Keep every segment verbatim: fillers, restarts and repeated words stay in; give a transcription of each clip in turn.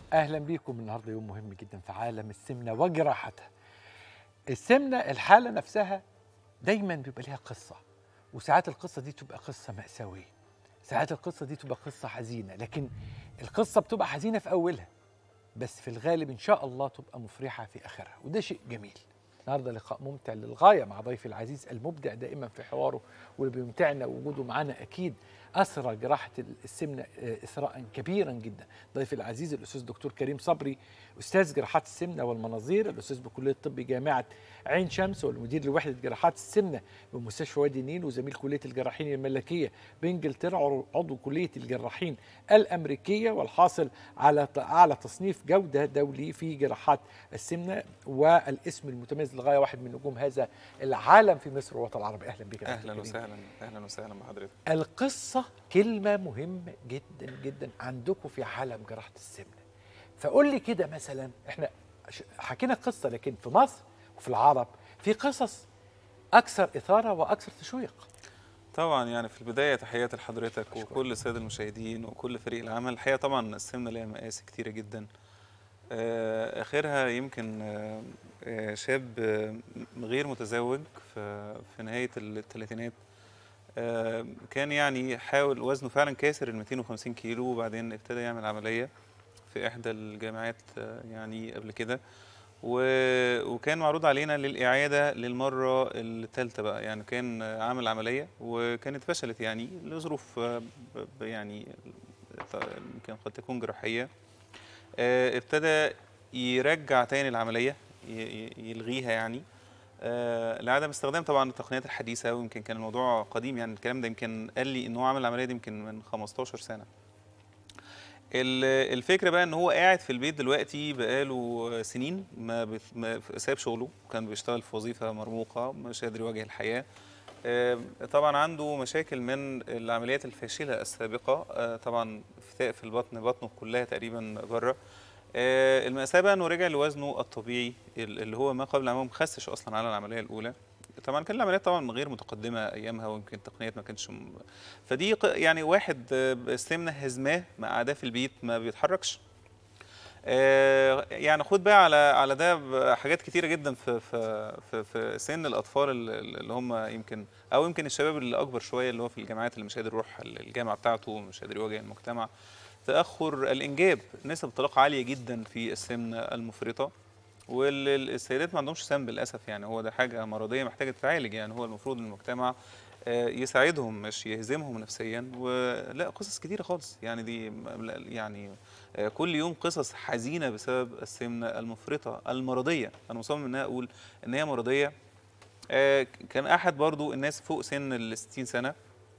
أهلا بيكم. النهارده يوم مهم جدا في عالم السمنة وجراحتها. السمنة الحالة نفسها دايما بيبقى ليها قصة، وساعات القصة دي تبقى قصة مأساوية، ساعات القصة دي تبقى قصة حزينة، لكن القصة بتبقى حزينة في أولها بس في الغالب إن شاء الله تبقى مفرحة في آخرها، وده شيء جميل. النهارده لقاء ممتع للغاية مع ضيفي العزيز المبدع دائما في حواره، واللي بيمتعنا وجوده معنا أكيد أسرى جراحة السمنة إثراء كبيرا جدا. ضيفي العزيز الأستاذ دكتور كريم صبري، أستاذ جراحات السمنة والمناظير، الأستاذ بكلية الطب جامعة عين شمس، والمدير لوحدة جراحات السمنة بمستشفى وادي النيل، وزميل كلية الجراحين الملكية بإنجلترا، عضو كلية الجراحين الأمريكية، والحاصل على أعلى تصنيف جودة دولي في جراحات السمنة، والاسم المتميز للغاية، واحد من نجوم هذا العالم في مصر والوطن العربي. أهلا بك. أهلا وسهلا. أهلا وسهلا بحضرتك. القصة كلمة مهمة جدا جدا عندكم في عالم جراحة السمنة، فقول لي كده مثلا، احنا حكينا قصة لكن في مصر وفي العرب في قصص أكثر إثارة وأكثر تشويق. طبعا يعني في البداية تحياتي لحضرتك وكل السادة المشاهدين وكل فريق العمل. الحقيقة طبعا السمنة ليها مقاس كتيرة جدا، آخرها يمكن شاب غير متزوج في في نهاية الثلاثينات، كان يعني حاول وزنه فعلا كاسر ال مئتين وخمسين كيلو، وبعدين ابتدى يعمل عملية في إحدى الجامعات يعني قبل كده، وكان معروض علينا للإعادة للمرة الثالثة بقى. يعني كان عامل عملية وكانت فشلت يعني لظروف يعني يمكن قد تكون جراحية. ابتدى يرجع تاني العملية، يلغيها يعني لعدم استخدام طبعا التقنيات الحديثة، ويمكن كان الموضوع قديم. يعني الكلام ده يمكن قال لي إن هو عمل العملية دي يمكن من خمستاشر سنة. الفكرة بقى ان هو قاعد في البيت دلوقتي بقاله سنين، ما, ما ساب شغله، كان بيشتغل في وظيفة مرموقة، مش قادر يواجه الحياة. طبعا عنده مشاكل من العمليات الفاشلة السابقة، طبعا افتاء في البطن، بطنه كلها تقريبا بره. المأساة بقى انه رجع لوزنه الطبيعي اللي هو ما قبل العملية، ما خسش اصلا على العملية الأولى. طبعا كان العمليات طبعا غير متقدمه ايامها، ويمكن التقنيات ما كانتش م... فدي يعني واحد السمنه هزماه مقعداه في البيت ما بيتحركش. آه يعني خد بقى على على ده حاجات كتيره جدا في في في, في سن الاطفال اللي هم يمكن، او يمكن الشباب اللي اكبر شويه، اللي هو في الجامعات، اللي مش قادر يروح الجامعه بتاعته، مش قادر يواجه المجتمع. تاخر الانجاب، نسب الطلاق عاليه جدا في السمنه المفرطه، والسيدات ما عندهمش ذنب للاسف. يعني هو ده حاجه مرضيه محتاجه تتعالج. يعني هو المفروض المجتمع يساعدهم مش يهزمهم نفسيا. ولا قصص كتيره خالص يعني، دي يعني كل يوم قصص حزينه بسبب السمنه المفرطه المرضيه. انا مصمم ان انا اقول ان هي مرضيه. كان احد برضو الناس فوق سن ال ستين سنه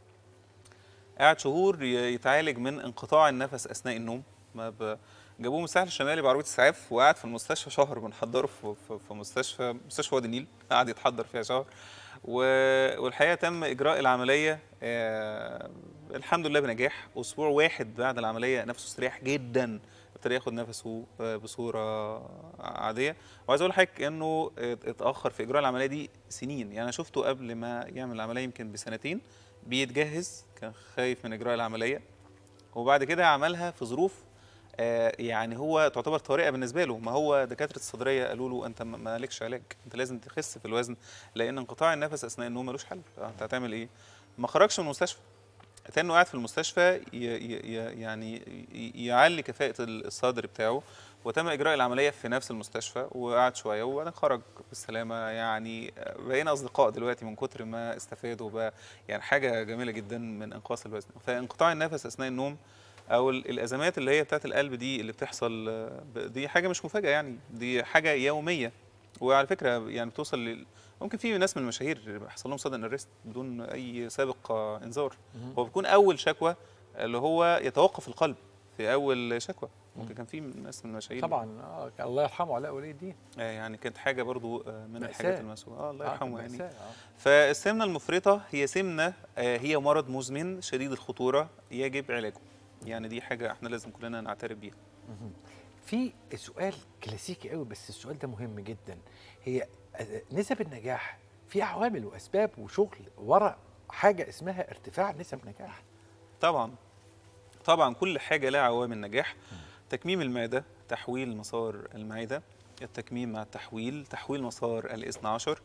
قاعد شهور يتعالج من انقطاع النفس اثناء النوم. ما ب... جابوه من الساحل الشمالي بعربيه اسعاف، وقعد في المستشفى شهر، بنحضره في, في, في مستشفى مستشفى وادي النيل، قعد يتحضر فيها شهر. و... والحقيقه تم اجراء العمليه آه... الحمد لله بنجاح. اسبوع واحد بعد العمليه نفسه استريح جدا، ابتدى ياخد نفسه بصوره عاديه. وعايز اقول لحضرتك انه اتاخر في اجراء العمليه دي سنين. يعني انا شفته قبل ما يعمل العمليه يمكن بسنتين بيتجهز، كان خايف من اجراء العمليه، وبعد كده عملها في ظروف آه يعني هو تعتبر طارئه بالنسبه له. ما هو دكاتره الصدريه قالوا له انت ما لكش علاج، انت لازم تخس في الوزن، لان انقطاع النفس اثناء النوم ملوش حل. انت هتعمل ايه؟ ما خرجش من المستشفى، تاني قاعد في المستشفى ي ي يعني يعلي كفاءه الصدر بتاعه. وتم اجراء العمليه في نفس المستشفى، وقعد شويه وبعدين خرج بالسلامه. يعني بقينا اصدقاء دلوقتي من كتر ما استفادوا بقى. يعني حاجه جميله جدا من انقاص الوزن. فانقطاع النفس اثناء النوم او الازمات اللي هي بتاعت القلب دي اللي بتحصل، دي حاجه مش مفاجاه، يعني دي حاجه يوميه. وعلى فكره يعني بتوصل ل... ممكن في ناس من المشاهير بيحصل لهم صدمه الريست بدون اي سابق انذار. هو بيكون اول شكوى اللي هو يتوقف القلب في اول شكوى. ممكن كان في ناس من المشاهير طبعا اه الله يرحمه علاء ولي الدين، آه يعني كانت حاجه برضو من الحاجات المسؤوله. اه الله يرحمه. آه يعني آه. فالسمنه المفرطه هي سمنه، آه هي مرض مزمن شديد الخطوره يجب علاجه. يعني دي حاجه احنا لازم كلنا نعترف بيها. في سؤال كلاسيكي قوي بس السؤال ده مهم جدا، هي نسب النجاح في عوامل واسباب وشغل ورا حاجه اسمها ارتفاع نسب نجاح؟ طبعا طبعا كل حاجه لها عوامل نجاح. تكميم المعده، تحويل مسار المعده، التكميم مع التحويل، تحويل مسار الاثنى عشر.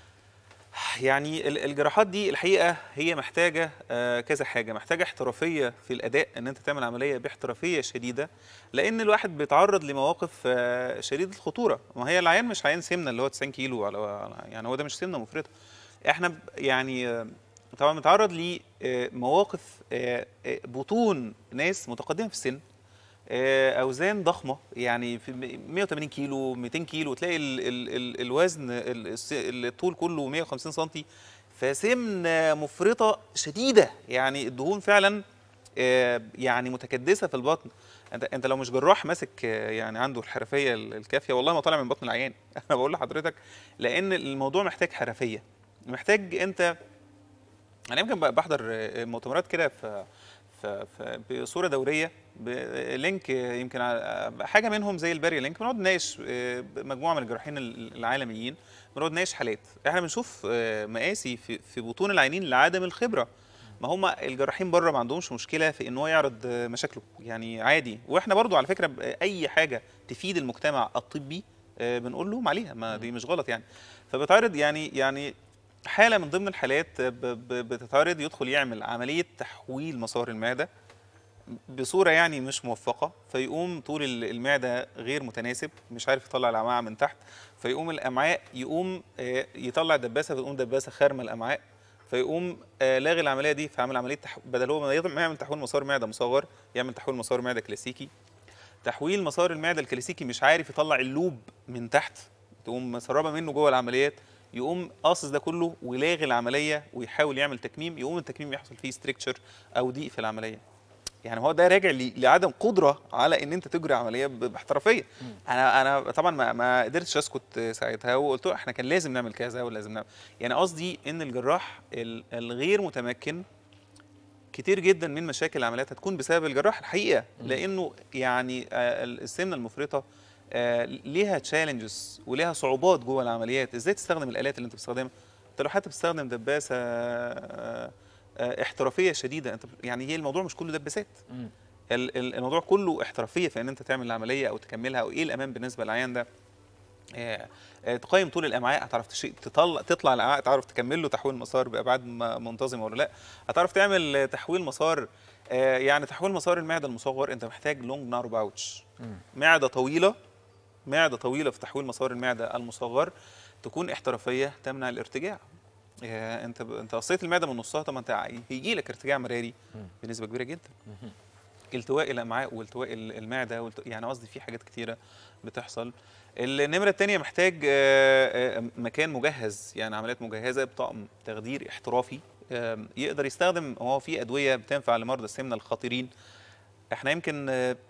يعني الجراحات دي الحقيقه هي محتاجه كذا حاجه، محتاجه احترافيه في الاداء، ان انت تعمل عمليه باحترافيه شديده، لان الواحد بيتعرض لمواقف شديده الخطوره. ما هي العيان مش عيان سمنه اللي هو تسعين كيلو، يعني هو ده مش سمنه مفرطه. احنا يعني طبعا بنتعرض لمواقف بطون ناس متقدمه في السن، اوزان ضخمه، يعني في مئة وثمانين كيلو مئتين كيلو، تلاقي ال ال ال الوزن الطول كله مئة وخمسين سنتي، فسمنه مفرطه شديده، يعني الدهون فعلا يعني متكدسه في البطن. انت انت لو مش جراح ماسك يعني عنده الحرفيه الكافيه، والله ما طالع من بطن العيان. انا بقول لحضرتك لان الموضوع محتاج حرفيه، محتاج انت. انا يمكن بحضر مؤتمرات كده في بصوره دوريه، بلينك يمكن حاجه منهم زي الباري لينك، بنقعد نناقش مجموعه من الجراحين العالميين، بنقعد نناقش حالات. احنا بنشوف مقاسي في في بطون العينين لعدم الخبره. ما هم الجراحين بره ما عندهمش مشكله في ان هو يعرض مشاكله، يعني عادي. واحنا برضو على فكره اي حاجه تفيد المجتمع الطبي بنقول لهم عليها، ما دي مش غلط يعني. فبتعرض يعني يعني حاله من ضمن الحالات بتتعرض يدخل يعمل عمليه تحويل مسار المعده بصوره يعني مش موفقه، فيقوم طول المعده غير متناسب، مش عارف يطلع الامعاء من تحت، فيقوم الامعاء يقوم يطلع دباسه، فتقوم دباسه خارمه الامعاء، فيقوم لاغي العمليه دي، فعمل عمليه تح... بدل هو ما يعمل تحويل مسار معده مصغر، يعمل تحويل مسار معده كلاسيكي. تحويل مسار المعده الكلاسيكي مش عارف يطلع اللوب من تحت، تقوم مسربه منه جوه العمليات، يقوم قاصص ده كله ويلاغي العمليه ويحاول يعمل تكميم، يقوم التكميم يحصل فيه ستريكتشر او ضيق في العمليه. يعني هو ده راجع لعدم قدره على ان انت تجري عمليه باحترافيه. انا انا طبعا ما, ما قدرتش اسكت ساعتها، وقلت له احنا كان لازم نعمل كذا ولازم نعمل، يعني قصدي ان الجراح الغير متمكن كتير جدا من مشاكل العمليات هتكون بسبب الجراح الحقيقه، لانه يعني السمنه المفرطه ليها تشالنجز وليها صعوبات جوه العمليات. ازاي تستخدم الالات اللي انت بتستخدمها؟ انت لو حتى بتستخدم دباسه احترافيه شديده، انت يعني هي الموضوع مش كله دباسات، الموضوع كله احترافيه في ان انت تعمل العمليه او تكملها، او ايه الامان بالنسبه للعيان ده. تقيم طول الامعاء، هتعرف تطلع تطلع الامعاء، تعرف تكمل له تحويل مسار بابعاد منتظمه ولا لا، هتعرف تعمل تحويل مسار. يعني تحويل مسار المعده المصغر انت محتاج لونج نارو باوتش، معده طويله، معده طويله في تحويل مسار المعده المصغر تكون احترافيه تمنع الارتجاع. انت انت قصيت المعده من نصها، طب ما انت هيجي لك ارتجاع مراري بنسبه كبيره جدا. التواء الامعاء والتواء المعده والتواء، يعني قصدي في حاجات كتيره بتحصل. النمره الثانيه محتاج مكان مجهز، يعني عمليات مجهزه بطقم تخدير احترافي يقدر يستخدم. هو في ادويه بتنفع لمرضى السمنه الخطيرين. احنا يمكن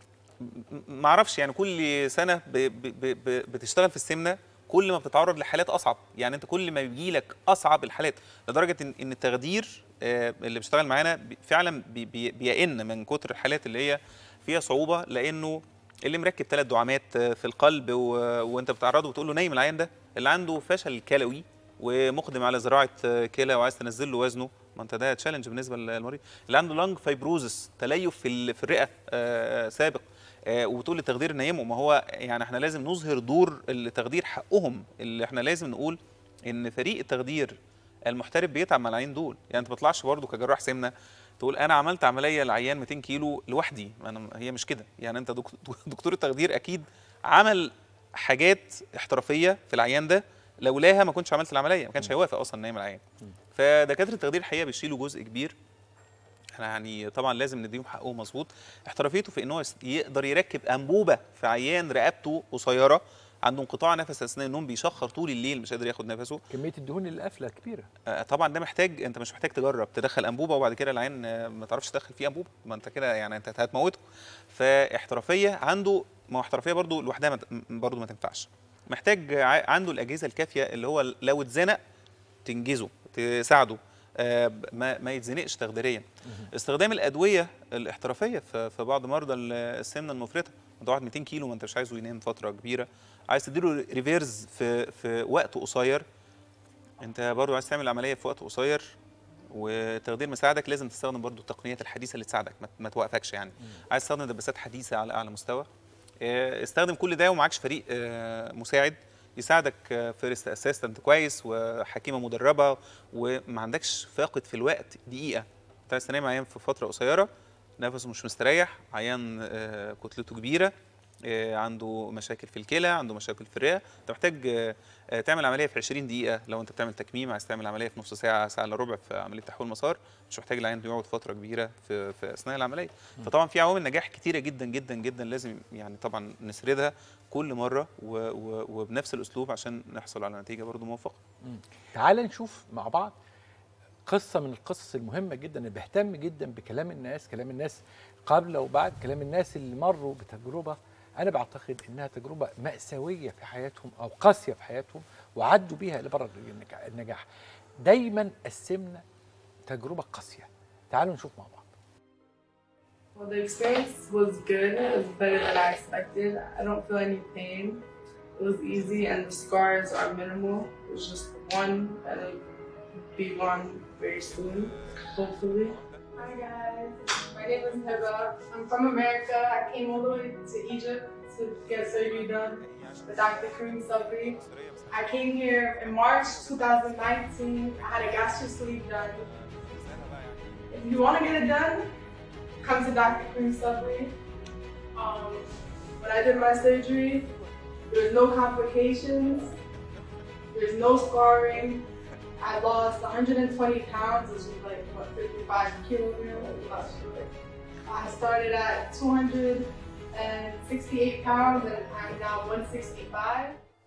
ما اعرفش يعني كل سنه ب ب ب بتشتغل في السمنه، كل ما بتتعرض لحالات اصعب، يعني انت كل ما بيجي لك اصعب الحالات، لدرجه ان ان التخدير اللي بيشتغل معانا فعلا بيئن من كتر الحالات اللي هي فيها صعوبه، لانه اللي مركب ثلاث دعامات في القلب وانت بتعرضه وتقول له نايم العيان ده، اللي عنده فشل كلوي ومقدم على زراعه كلى وعايز تنزل له وزنه، ما انت ده تشالنج بالنسبه للمريض. اللي عنده لانج فايبروزس، تليف في في الرئه سابق، وتقول للتخدير نيمه. ما هو يعني احنا لازم نظهر دور التخدير حقهم، اللي احنا لازم نقول ان فريق التخدير المحترف بيتعب مع العيان دول. يعني انت ما تطلعش برضه كجراح سمنه تقول انا عملت عمليه لعيان مئتين كيلو لوحدي، أنا هي مش كده. يعني انت دكتور التخدير اكيد عمل حاجات احترافيه في العيان ده، لولاها ما كنتش عملت العمليه، ما كانش هيوافق اصلا نايم العيان. فدكاتره التخدير الحقيقه بيشيلوا جزء كبير، احنا يعني طبعا لازم نديهم حقهم مظبوط. احترافيته في ان هو يقدر يركب انبوبه في عيان رقبته قصيره عنده انقطاع نفس اثناء النوم، بيشخر طول الليل مش قادر ياخد نفسه، كميه الدهون اللي قافله كبيره. آه طبعا ده محتاج، انت مش محتاج تجرب تدخل انبوبه وبعد كده العين آه ما تعرفش تدخل فيه انبوبه، ما انت كده يعني انت هتموته. فاحترافيه عنده، ما هو احترافيه برضو لوحدها برضو ما تنفعش، محتاج عنده الاجهزه الكافيه اللي هو لو اتزنق تنجزه تساعده، آه ما ما يتزنقش تخديريا. استخدام الادويه الاحترافيه في بعض مرضى السمنه المفرطه، انت واحد مئتين كيلو ما انت مش عايزه ينام فتره كبيره، عايز تديله ريفيرز في في وقت قصير، انت برضو عايز تعمل عمليه في وقت قصير وتخدير مساعدك، لازم تستخدم برضو التقنيات الحديثه اللي تساعدك ما توقفكش. يعني مم. عايز تستخدم دباسات حديثه على اعلى مستوى، آه، استخدم كل ده ومعكش فريق آه، مساعد يساعدك، فيرست اسيستنت كويس وحكيمه مدربه وما عندكش فاقد في الوقت دقيقه. انت عايز تنام عيان في فتره قصيره، نفسه مش مستريح، عيان آه، كتلته كبيره، آه، عنده مشاكل في الكلى، عنده مشاكل في الرئه، انت محتاج آه، آه، تعمل عمليه في عشرين دقيقه. لو انت بتعمل تكميم عايز تعمل عمليه في نص ساعه، ساعه الا ربع في عمليه تحويل مسار، مش محتاج العيان يقعد فتره كبيره في في اثناء العمليه. فطبعا في عوامل نجاح كتيره جدا جدا جدا لازم يعني طبعا نسردها كل مره و و وبنفس الاسلوب عشان نحصل على نتيجه برضو موفقه. تعال نشوف مع بعض قصه من القصص المهمه جدا اللي بهتم جدا بكلام الناس، كلام الناس قبل وبعد، كلام الناس اللي مروا بتجربه انا بعتقد انها تجربه مأساويه في حياتهم او قاسيه في حياتهم وعدوا بيها لبر النجاح. دايما السمنه تجربه قاسيه. تعالوا نشوف مع بعض. Well, the experience was good. It was better than I expected. I don't feel any pain. It was easy and the scars are minimal. It was just one and it'll be gone very soon, hopefully. Hi guys, my name is Heba. I'm from America. I came all the way to Egypt to get surgery done with Doctor Kareem Sabri. I came here in March two thousand nineteen. I had a gastric sleeve done. If you want to get it done, come to Doctor Kareem Sabri. Um, when I did my surgery, there was no complications. There's no scarring. I lost one hundred twenty pounds, which is like what, fifty-five kilograms. I'm not sure. I started at two hundred sixty-eight pounds and I'm now one sixty-five.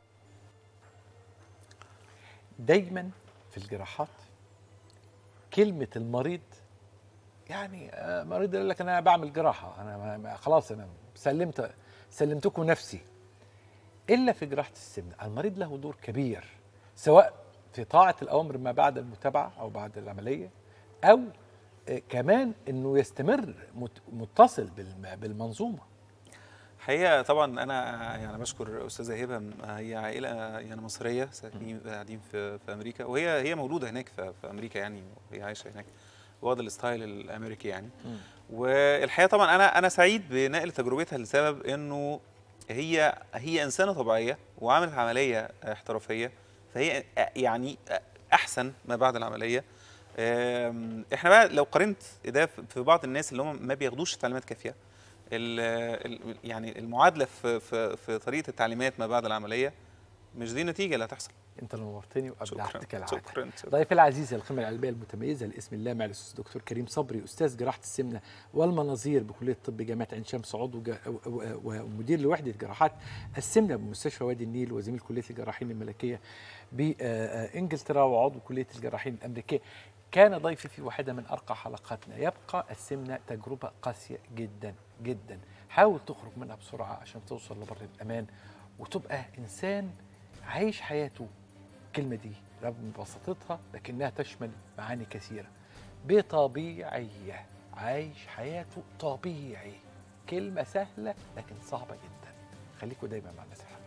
دايما في الجراحات كلمه المريض يعني آه، مريض يقول لك انا بعمل جراحه، انا ما- ما- خلاص انا سلمت سلمتكم نفسي. الا في جراحه السمنه المريض له دور كبير، سواء في طاعه الاوامر ما بعد المتابعه او بعد العمليه، او آه، كمان انه يستمر مت- متصل بالم- بالمنظومه. حقيقة طبعا أنا يعني بشكر أستاذة هبة، هي عائلة يعني مصرية ساكنين قاعدين في في أمريكا، وهي هي مولودة هناك في, في أمريكا يعني، وهي عايشة هناك واخدة الستايل الأمريكي يعني. مم. والحقيقة طبعا أنا أنا سعيد بنقل تجربتها لسبب إنه هي هي إنسانة طبيعية وعملت عملية احترافية، فهي يعني أحسن ما بعد العملية. أم، احنا بقى لو قارنت ده في بعض الناس اللي هم ما بياخدوش تعليمات كافيه، ال ال يعني المعادله في في في طريقه التعليمات ما بعد العمليه مش دي النتيجه اللي هتحصل. انت اللي نورتني وابدعت كالعاده. شكرا شكرا. ضيفي العزيز القيمه العلميه المتميزه لاسم الله مع الاستاذ دكتور كريم صبري، استاذ جراحه السمنه والمناظير بكليه الطب جامعه عين شمس، عضو جا- و- و- ومدير لوحده جراحات السمنه بمستشفى وادي النيل، وزميل كليه الجراحين الملكيه بانجلترا، وعضو كليه الجراحين الامريكيه. كان ضيفي في واحده من ارقى حلقاتنا. يبقى السمنه تجربه قاسيه جدا جدا، حاول تخرج منها بسرعه عشان توصل لبر الامان وتبقى انسان عايش حياته. الكلمة دي رغم من بساطتها لكنها تشمل معاني كثيرة. بطبيعية، عايش حياته طبيعي. كلمة سهلة لكن صعبة جدا. خليكوا دايما مع الناس الحلوة.